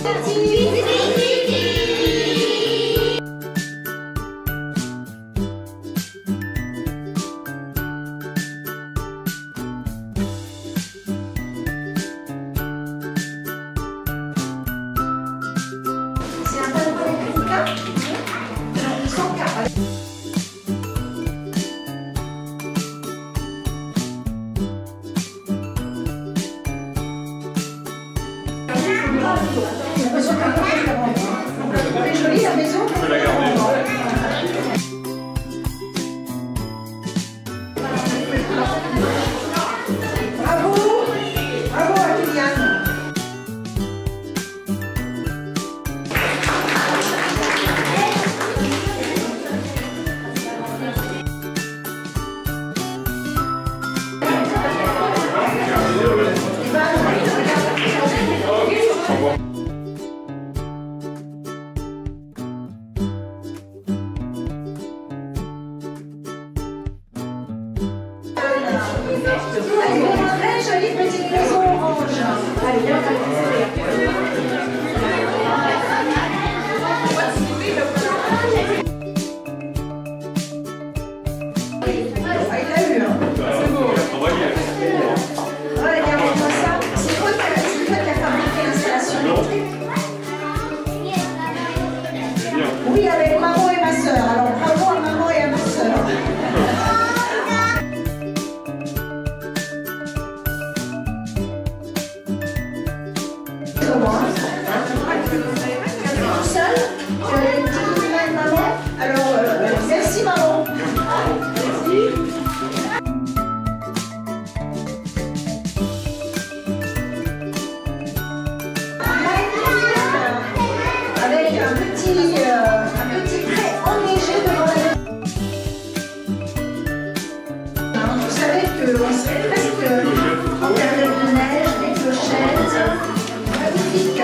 Elle est jolie la maison. Je peux la garder. Bravo, bravo à Kylian. Une très jolie petite maison orange. Allez, viens, il l'a eu, hein. C'est beau. Ouais, regarde-moi ça. C'est toi qui as fabriqué l'installation. Oui, avec maman et ma soeur. Alors, bravo à maman et à ma soeur. Tout seul, tu as les petites mains de maman. Alors, merci maman. Avec un petit trait enneigé devant la maison. Vous savez qu'on serait presque en période de neige, des clochettes. Magnifique.